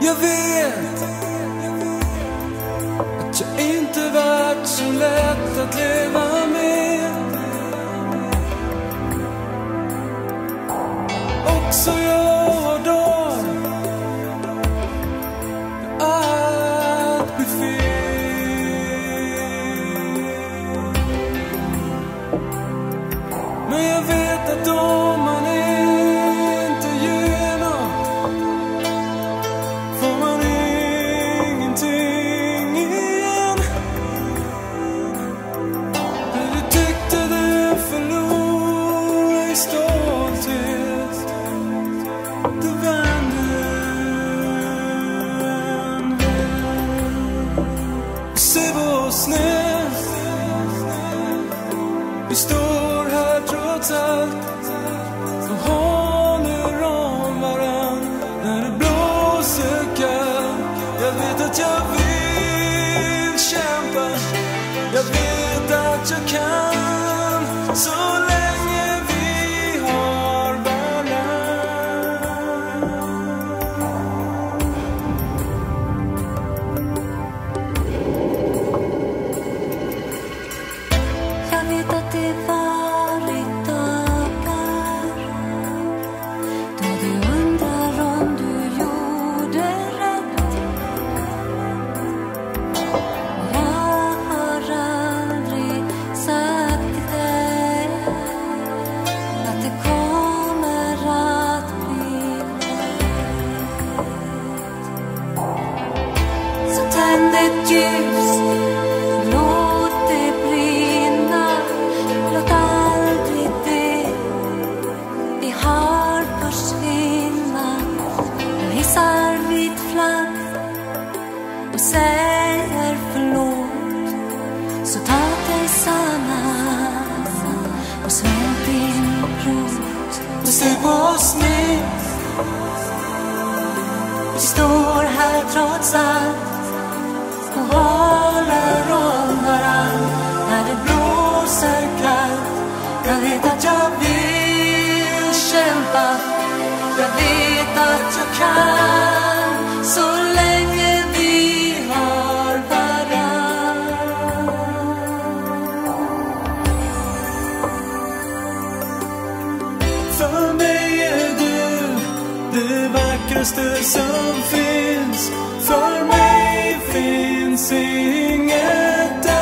Jag vet att jag inte varit så lätt att leva med. Också jag har dagar där allt blir fel. Men jag vet att om man inte ger något får man ingenting igen. När du tyckte du förlorade i stolthet, du vände en väg. Se vad snett, vi står här trots allt och håller om varann när det blåser kallt. Jag vet att jag vill kämpa, jag vet att jag kan, så länge vi har varann. Jag vet att det varit dagar då du undrar om du gjorde rätt. Jag har aldrig sagt till dig att det kommer att bli lätt. Så tänd ett ljus, låt det brinna. Låt aldrig det vi har försvinna. Jag hissar vit flagg och säger förlåt. Så ta dig samman och svält din rot. Och se på oss nu, Vi står här trots allt och håller om varann när det blåser kallt. Jag vet att jag vill kämpa, jag vet att jag kan, så länge vi har varann. för mig är du det vackraste som finns. För mig finns inget